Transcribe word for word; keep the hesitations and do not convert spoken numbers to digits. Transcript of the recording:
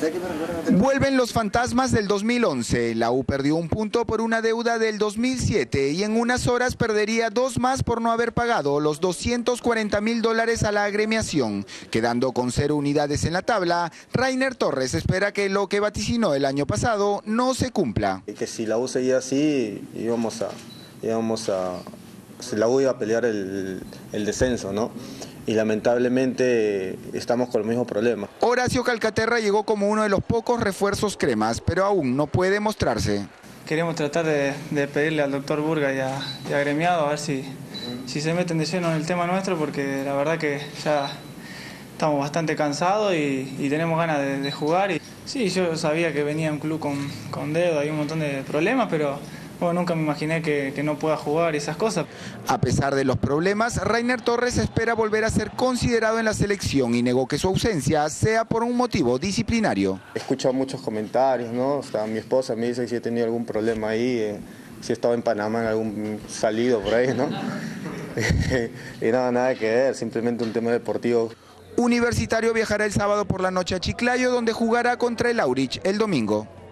Vuelven los fantasmas del dos mil once. La U perdió un punto por una deuda del dos mil siete y en unas horas perdería dos más por no haber pagado los doscientos cuarenta mil dólares a la agremiación. Quedando con cero unidades en la tabla, Rainer Torres espera que lo que vaticinó el año pasado no se cumpla. Y que si la U seguía así, íbamos a, íbamos a, si la U iba a pelear el, el descenso, ¿no? Y lamentablemente estamos con los mismos problemas. Horacio Calcaterra llegó como uno de los pocos refuerzos cremas, pero aún no puede mostrarse. Queremos tratar de, de pedirle al doctor Burga y a, y a Gremiado a ver si, si se meten de lleno en el tema nuestro, porque la verdad que ya estamos bastante cansados y, y tenemos ganas de, de jugar. Y, sí, yo sabía que venía un club con, con deuda y un montón de problemas, pero bueno, nunca me imaginé que, que no pueda jugar y esas cosas. A pesar de los problemas, Rainer Torres espera volver a ser considerado en la selección y negó que su ausencia sea por un motivo disciplinario. He escuchado muchos comentarios, ¿no? O sea, mi esposa me dice que si he tenido algún problema ahí, eh, si he estado en Panamá en algún salido por ahí, ¿no? Y nada, nada que ver, simplemente un tema deportivo. Universitario viajará el sábado por la noche a Chiclayo, donde jugará contra el Aurich el domingo.